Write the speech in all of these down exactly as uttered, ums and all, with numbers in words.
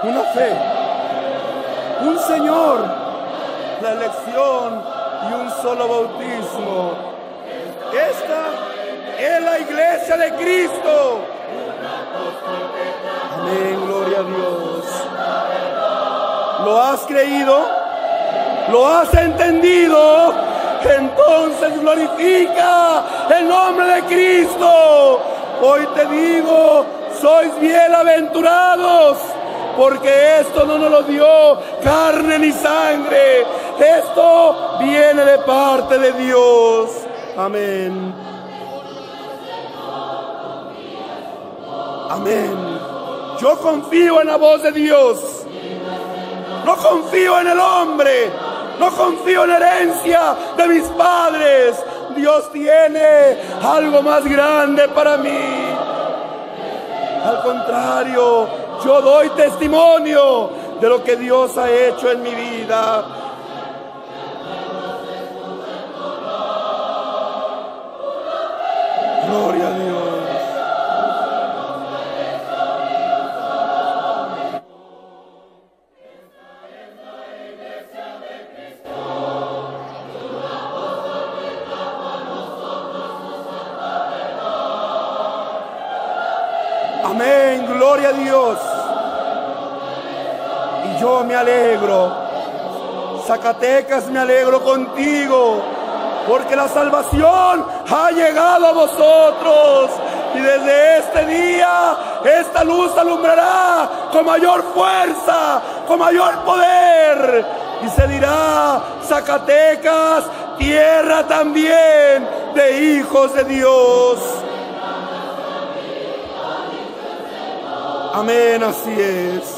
una fe, un Señor, la elección y un solo bautismo. Esta es la iglesia de Cristo. Amén, gloria a Dios. ¿Lo has creído? ¿Lo has entendido? Entonces glorifica el nombre de Cristo. Hoy te digo, sois bienaventurados, porque esto no nos lo dio carne ni sangre. Esto viene de parte de Dios. Amén. Amén. Yo confío en la voz de Dios. No confío en el hombre. No confío en la herencia de mis padres. Dios tiene algo más grande para mí. Al contrario, yo doy testimonio de lo que Dios ha hecho en mi vida. Gloria a Dios. Amén, gloria a Dios. Y yo me alegro. Zacatecas, me alegro contigo, porque la salvación ha llegado a vosotros. Y desde este día, esta luz alumbrará con mayor fuerza, con mayor poder. Y se dirá: Zacatecas, tierra también de hijos de Dios. Amén, así es.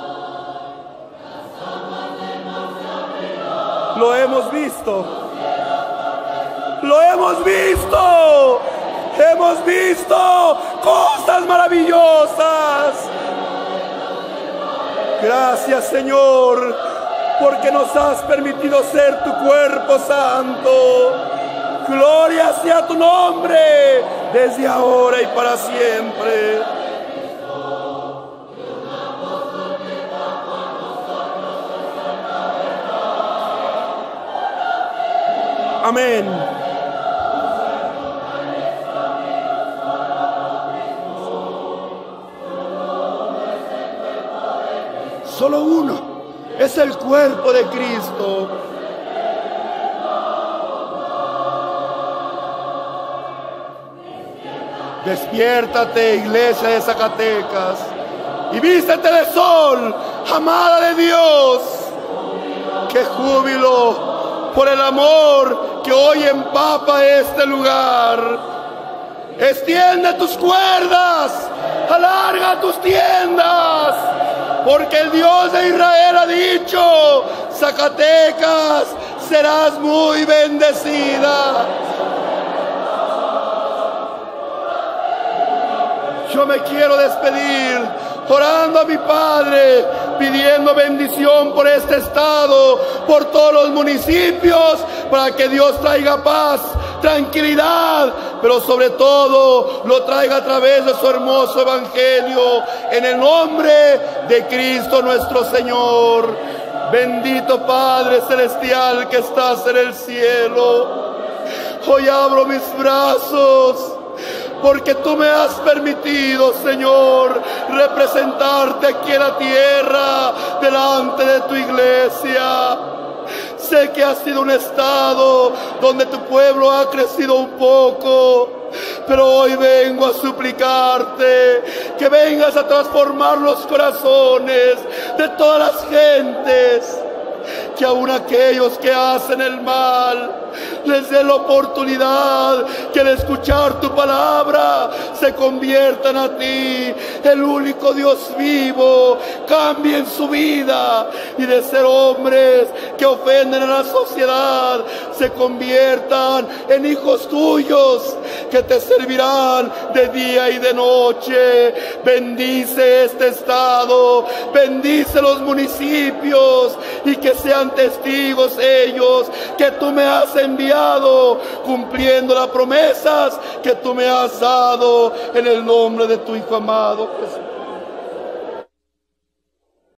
Lo hemos visto. Lo hemos visto. Hemos visto cosas maravillosas. Gracias, Señor, porque nos has permitido ser tu cuerpo santo. Gloria sea tu nombre, desde ahora y para siempre. Amén. Solo uno es el cuerpo de Cristo. Despiértate, iglesia de Zacatecas, y vístete de sol, amada de Dios. ¡Qué júbilo por el amor que hoy empapa este lugar! Extiende tus cuerdas, alarga tus tiendas, porque el Dios de Israel ha dicho: Zacatecas, serás muy bendecida. Yo me quiero despedir orando a mi Padre, pidiendo bendición por este estado, por todos los municipios, para que Dios traiga paz, tranquilidad, pero sobre todo lo traiga a través de su hermoso evangelio, en el nombre de Cristo nuestro Señor. Bendito Padre celestial que estás en el cielo, hoy abro mis brazos, porque tú me has permitido, Señor, representarte aquí en la tierra, delante de tu iglesia. Sé que ha sido un estado donde tu pueblo ha crecido un poco, pero hoy vengo a suplicarte que vengas a transformar los corazones de todas las gentes, que aun aquellos que hacen el mal les dé la oportunidad que al escuchar tu palabra se conviertan a ti, el único Dios vivo, cambien su vida, y de ser hombres que ofenden a la sociedad se conviertan en hijos tuyos que te servirán de día y de noche. Bendice este estado, bendice los municipios, y que sean testigos ellos que tú me has enviado, cumpliendo las promesas que tú me has dado, en el nombre de tu Hijo amado Jesús.